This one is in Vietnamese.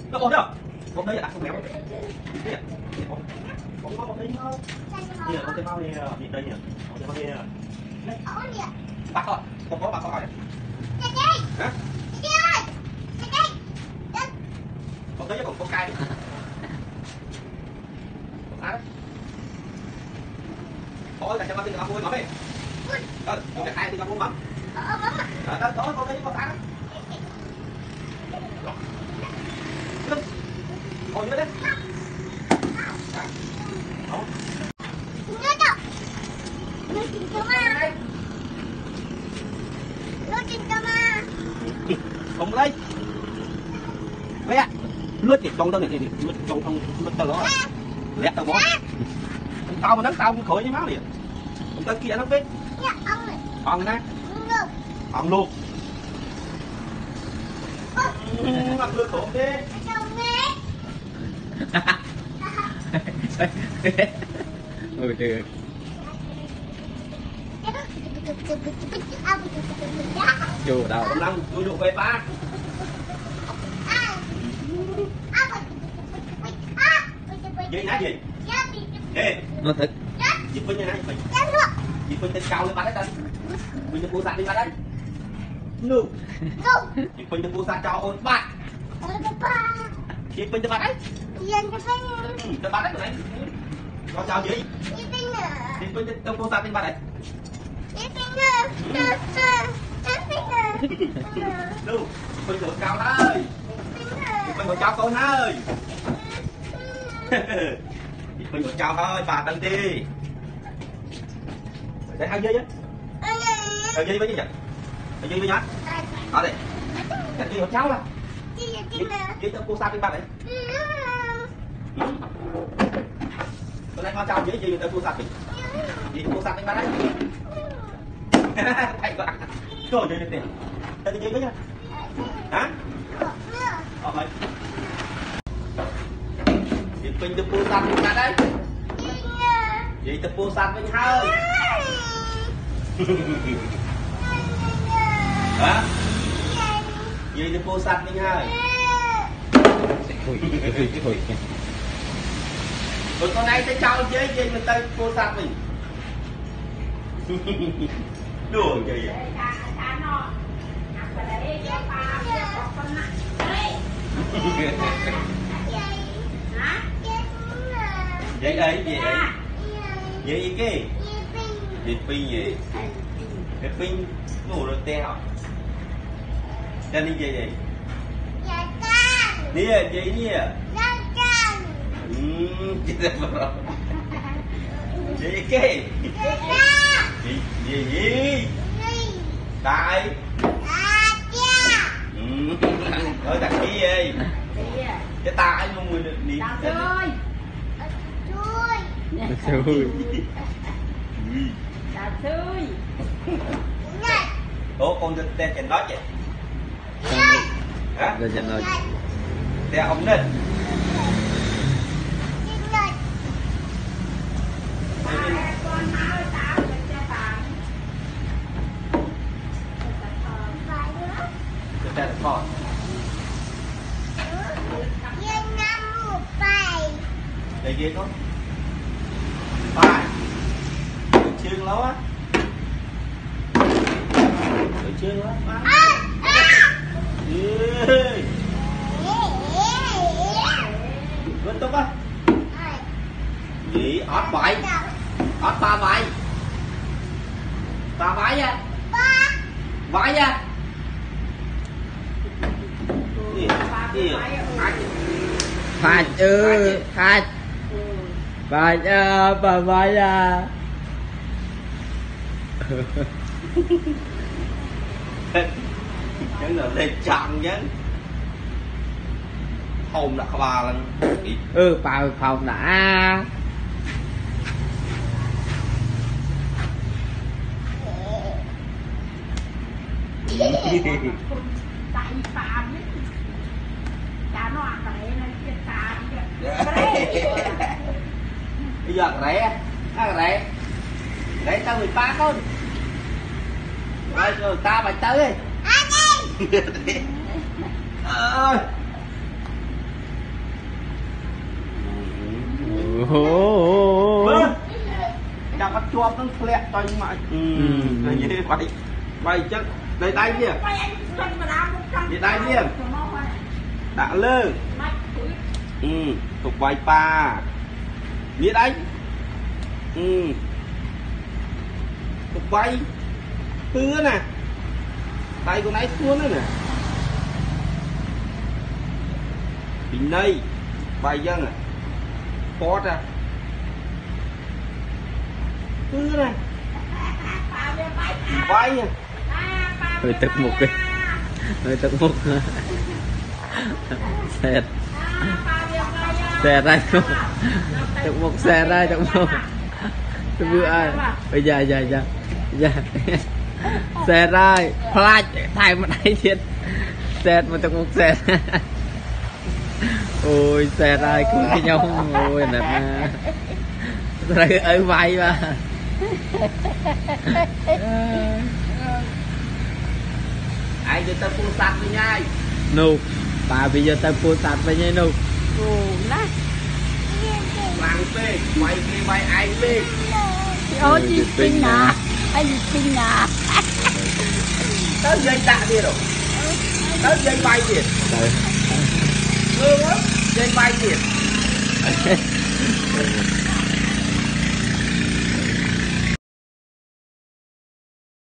nó ổn không? Ổn đấy đặt không béo. Thế không có một tí nữa. Nè, con cái mau nè, nhìn đây nè. Con cái mau nè. Bắt thôi, không có bắt thôi. Hả? Con tới với con cay. Con cá đó. Thôi là cho con tin con vui bấm đi. Con cái hai tin con muốn bấm. Đó, con tới với con cá đó. Ngồi nữa đấy. Không lấy. Vậy ạ. Lướt thì trong tao này thì lướt trong không lướt tao đó. Lẹt tao bó. Tao mà nắng tao cũng khởi với máu liền. Còn tới kia nó biết. Ông nè. Ông luôn. Mặc lướt khổ đi. Ừ được. Chú đâu? Năm tôi dụ về ba. Gì nãy gì? Ê, Nó thật. Dịp Vinh như này mình. Dịp Vinh tên cao lên ba đấy tên. Vinh cho cô sạc đi ba đấy. Nụ. Dịp Vinh cho cô sạc cho ôn ba. Dịp Vinh cho ba đấy. Cho ba đấy rồi đấy. Con chào gì? Dịp Vinh cho cô sạc đi ba đấy. Nụ. Vinh thượng cao ơi. Vinh ngồi chào con ơi. Mình còn chào thôi, bà Tân đi. Để hai dây á. Hai dây với gì vậy? Hai dây với nhá. Đó đi. Cái gì của cháu là? Dây cho cô sao bên ba đấy. Hôm nay con chào dây gì cho cô sao đi. Dây cô sao bên ba đấy. Thầy có ăn. Rồi dây tiền. Cái dây với nhá. Hả? Rồi. Mình được mua sạch bên đây. Vậy được mua sạch bên hơi. Hả? Vậy được mua sạch bên hơi. Rồi con này sẽ cho với gì mình tới mua sạch mình. Đùa gì vậy? Vậy ấy, vậy ấy. Vậy cái vậy pin gì? Cái pin ngủ rồi teo. Cho đi vậy vậy. Nè, vậy nè. Vậy cái gì? Tại ơi đặt cái gì? Cái tai luôn người đi. Xui. Ủa con tên trên đó vậy? Hả? Lên trên rồi. Để ông lên. Đây là con. Đây ghê con. Phải. Chương lắm á. Chương lắm. Vinh túc á. Gì? Ót bậy. Ót ba bậy. Ba bậy nha. Bậy nha. Phạt ư, phạt. Phạt bà bậy à. Chẳng là lên chọn chứ. Hồn là bà lần. Bà phòng đã. Tại phàm ấy. Chả nó ăn rẻ nên chết phàm kìa. Bây giờ rẻ. Rẻ. Rẻ tao 13 con. Rồi ta mày tới đi. Ơi. Vâng. Chào bắt chuột nó lẹ cho nhưng mà là như thế vậy. Vậy chắc đây tay kia. Đây tay kia. Đã lơ. Tục vay pa. Biết anh. Tục vay. Tưa nè. Tay con ấy xuống nữa nè. Bình đây. Vay dân à. Có ra. Tưa nè. Vay nè. Hơi tức mục đi. Hơi tức mục. Xẹt. Xẹt ra không? Tức mục xẹt ra tức mục. Tôi vừa ai. Bây giờ xẹt ra. Flash. Thay một đây thiệt. Xẹt một tức mục xẹt. Ôi xẹt ra cứ cái nhau. Ôi nè. Rồi ở vai mà. Ai giờ tao phun sạch với nhai. Nụ. Bà bây giờ tao phun sạch với nhai nụ. Làng phê. Quay đi quay ai đi. Ôi chị Trinh nè. Anh Trinh nè. Tới dây tạ đi rồi. Tới dây bay kìa. Dây bay kìa.